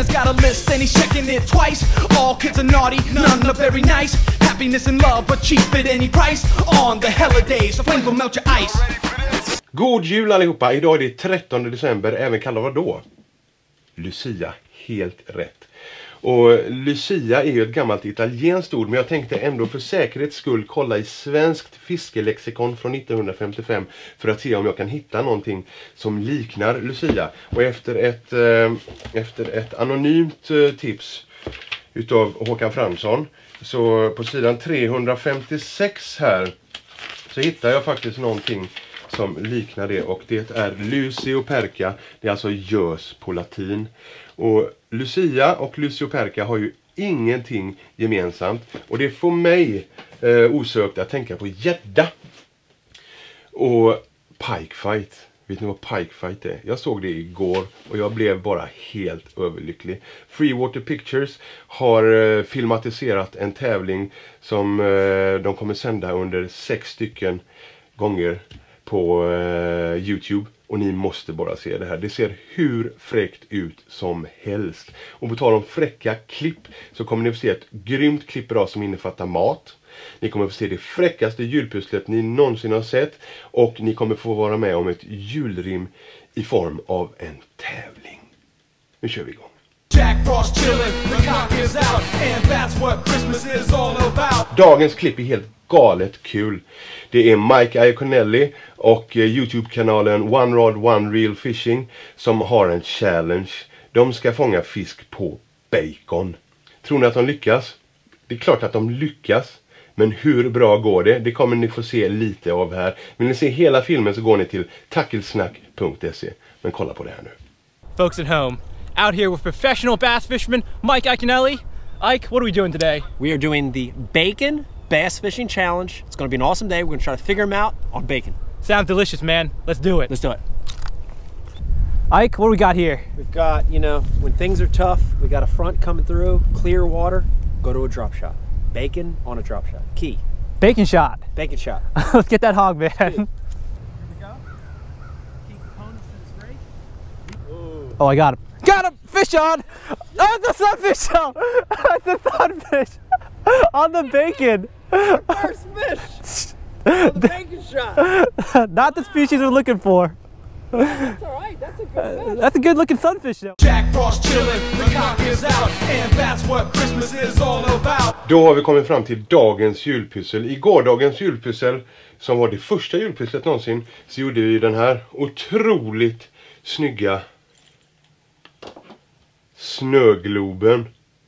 Santa's got a list and he's checking it twice. All kids are naughty, none are very nice. Happiness and love are cheap at any price. On the holidays, the flames will melt your ice. God jul allihopa! Idag är det 13 december, även kallad vad då? Lucia, helt rätt. Och Lucia är ju ett gammalt italienskt ord, men jag tänkte ändå för säkerhets skull kolla i svenskt fiskelexikon från 1955 för att se om jag kan hitta någonting som liknar Lucia. Och efter ett anonymt tips utav Håkan Fransson, så på sidan 356 här så hittar jag faktiskt någonting som liknar det, och det är Lucioperca. Det är alltså gös på latin. Och Lucia och Lucioperca har ju ingenting gemensamt, och det får mig osökt att tänka på gädda och pikefight. Vet ni vad pikefight är? Jag såg det igår och jag blev bara helt överlycklig. Freewater Pictures har filmatiserat en tävling som de kommer sända under 6 stycken gånger på YouTube. Och ni måste bara se det här. Det ser hur fräckt ut som helst. Och på tal om fräcka klipp så kommer ni få se ett grymt klipp idag som innefattar mat. Ni kommer få se det fräckaste julpusslet ni någonsin har sett. Och ni kommer få vara med om ett julrim i form av en tävling. Nu kör vi igång. Jack Frost chillin', the cock is out, and that's what Christmas is all about. Dagens klipp är helt galet kul. Det är Mike Iaconelli och YouTube-kanalen One Rod One Reel Fishing som har en challenge. De ska fånga fisk på bacon. Tror ni att de lyckas? Det är klart att de lyckas. Men hur bra går det? Det kommer ni få se lite av här. Vill ni se hela filmen så går ni till tackelsnack.se. Men kolla på det här nu. Folks at home, out here with professional bass fisherman Mike Iaconelli. Ike, what are we doing today? We are doing the Bacon Bass Fishing Challenge. It's going to be an awesome day. We're going to try to figure them out on bacon. Sounds delicious, man. Let's do it. Let's do it. Ike, what do we got here? We've got, you know, when things are tough, we got a front coming through, clear water, go to a drop shot. Bacon on a drop shot. Key. Bacon shot. Bacon shot. Let's get that hog, man. Here we go. Key components to this rig. Oh, I got him. Got him! Fish on! Oh, the sunfish on! The sunfish! On the bacon! First fish! On the bacon shot! Not the species we're looking for. That's alright, that's a good fish. That's a good looking sunfish though. Jack Frost chillin', the cock is out, and that's what Christmas is all about. Då har vi kommit fram till dagens julpussel. I gårdagens julpussel, som var det första julpusslet någonsin, så gjorde vi den här otroligt snygga snögloben.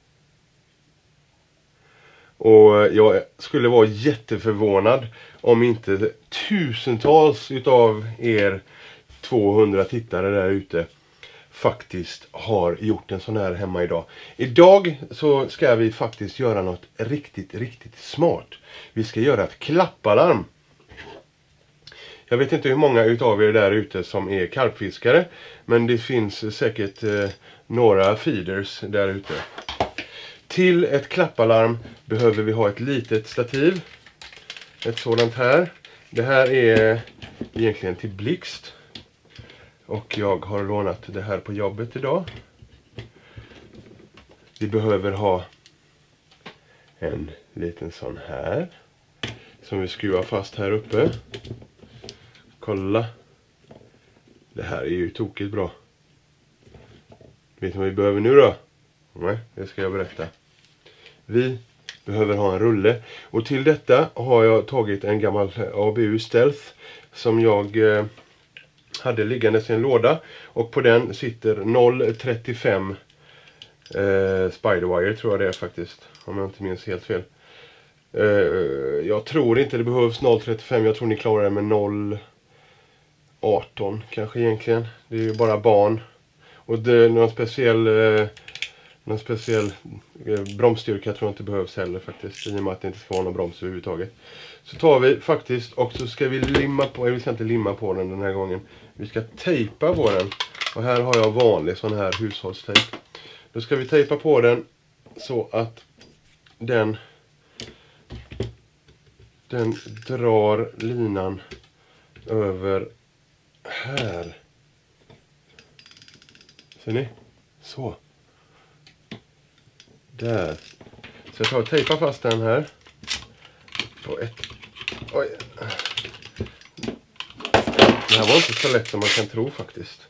Och jag skulle vara jätteförvånad om inte tusentals utav er 200 tittare där ute faktiskt har gjort en sån här hemma idag. Idag så ska vi faktiskt göra något riktigt smart. Vi ska göra ett klappalarm. Jag vet inte hur många utav er där ute som är karpfiskare, men det finns säkert några feeders där ute. Till ett klappalarm behöver vi ha ett litet stativ. Ett sådant här. Det här är egentligen till blixt. Och jag har lånat det här på jobbet idag. Vi behöver ha en liten sån här. Som vi skruvar fast här uppe. Kolla. Det här är ju tokigt bra. Vet ni vad vi behöver nu då? Nej, det ska jag berätta. Vi behöver ha en rulle. Och till detta har jag tagit en gammal ABU Stealth som jag hade liggandes i en låda. Och på den sitter 0,35 Spiderwire, tror jag det är faktiskt. Om jag inte minns helt fel. Jag tror inte det behövs 0,35. Jag tror ni klarar det med 0,18 kanske egentligen. Det är ju bara barn. Och det är någon speciell bromsstyrka tror jag inte behövs heller faktiskt. I och med att det inte ska vara någon broms överhuvudtaget. Så tar vi faktiskt och så ska vi limma på. Vi ska inte limma på den här gången. Vi ska tejpa på den. Och här har jag vanlig sån här hushållstejp. Då ska vi tejpa på den så att den drar linan över här. Ser ni? Så. Där. Så jag tar och tejpar fast den här. På ett. Oj. Det här var inte så lätt som man kan tro faktiskt.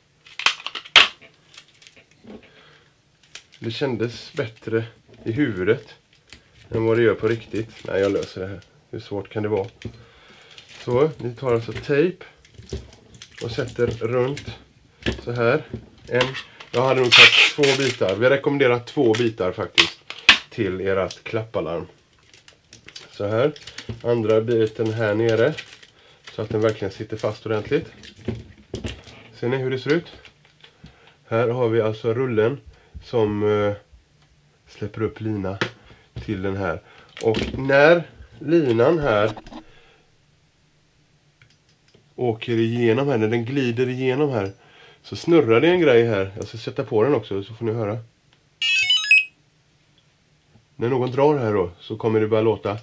Det kändes bättre i huvudet än vad det gör på riktigt. Nej, jag löser det här. Hur svårt kan det vara? Så, ni tar alltså tejp och sätter runt så här. Jag hade nog tagit 2 bitar. Vi rekommenderar 2 bitar faktiskt till ert klappalarm. Så här. Andra biten här nere. Så att den verkligen sitter fast ordentligt. Ser ni hur det ser ut? Här har vi alltså rullen som släpper upp lina till den här. Och när linan här åker igenom här, när den glider igenom här, så snurrar det en grej här. Jag ska sätta på den också så får ni höra. När någon drar här då så kommer det börja låta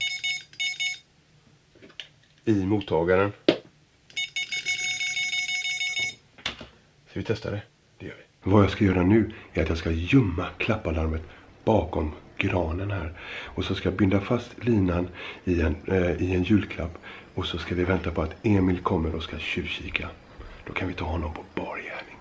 i mottagaren. Ska vi testa det? Det gör vi. Vad jag ska göra nu är att jag ska gömma klappalarmet bakom granen här. Och så ska jag binda fast linan i en julklapp. Och så ska vi vänta på att Emil kommer och ska tjuvkika. Då kan vi ta honom på bar gärning.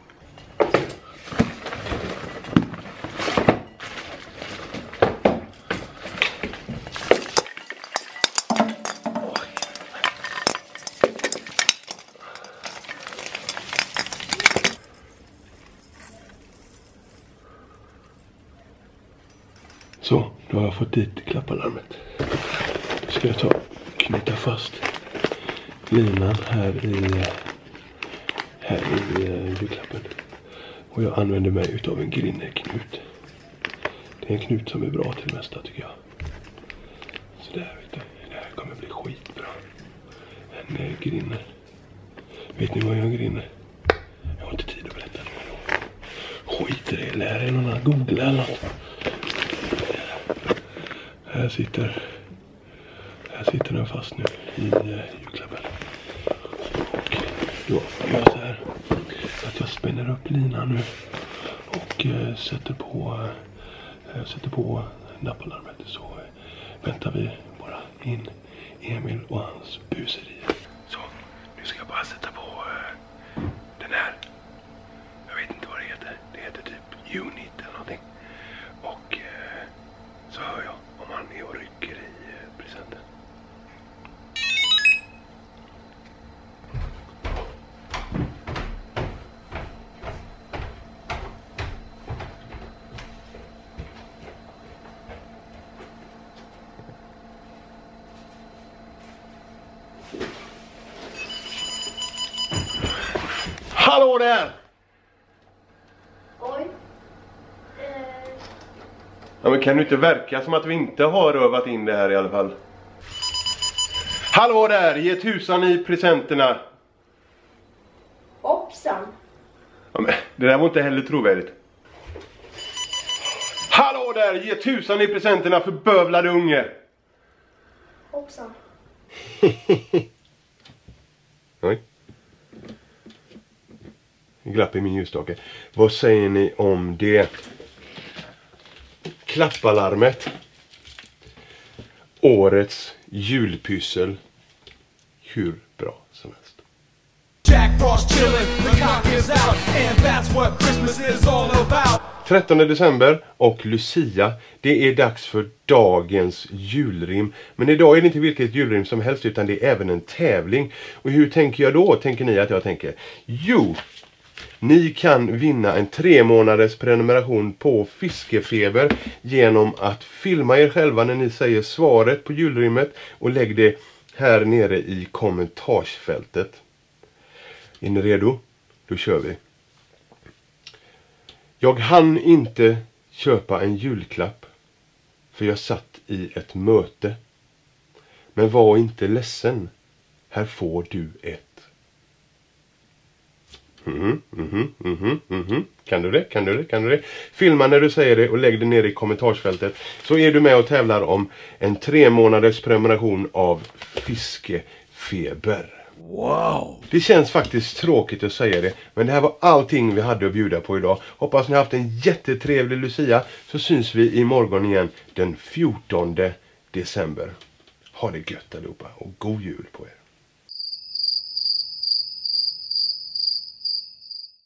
Så, då har jag fått dit klappalarmet. Nu ska jag knyta fast linan här i julklappen. Och jag använder mig utav en grinnerknut. Det är en knut som är bra till det mesta tycker jag. Så där vet du, det här kommer bli skitbra. En grinner. Vet ni vad jag grinner? Jag har inte tid att berätta det. Skit i det, lär er någon annan, googla eller något. Här sitter den fast nu i julklappen. Och då gör jag så här att jag spänner upp linan nu och sätter på nappalarmet. Så väntar vi bara in Emil och hans buserier. Så, nu ska jag bara sätta på den här. Jag vet inte vad det heter. Det heter typ Unit eller någonting. Och så hör jag om han är och rycker i presenten. Hallå där! Oj. Ja, men kan du inte verka som att vi inte har rövat in det här i alla fall? Hallå där! Ge tusan i presenterna! Hoppsan. Ja, men det där var inte heller trovärdigt. Hallå där! Ge tusan i presenterna för bövlade unge! Hoppsan. Oj. Glapp i min ljusstake. Vad säger ni om det? Klappalarmet. Årets julpyssel. Hur bra som helst. Jack Frost chillin', the cock is out, and that's what Christmas is all about. 13 december och Lucia. Det är dags för dagens julrim. Men idag är det inte vilket julrim som helst utan det är även en tävling. Och hur tänker jag då? Tänker ni att jag tänker? Jo, ni kan vinna en 3 månaders prenumeration på Fiskefeber genom att filma er själva när ni säger svaret på julrimmet och lägg det här nere i kommentarsfältet. Är ni redo? Då kör vi. Jag hann inte köpa en julklapp för jag satt i ett möte. Men var inte ledsen. Här får du ett. Kan du det? Kan du det? Kan du det? Filma när du säger det och lägg det ner i kommentarsfältet. Så är du med och tävlar om en 3 månaders prenumeration av Fiskefeber. Wow! Det känns faktiskt tråkigt att säga det, men det här var allting vi hade att bjuda på idag. Hoppas ni har haft en jättetrevlig Lucia, så syns vi imorgon igen den 14 december. Ha det gött allihopa och god jul på er!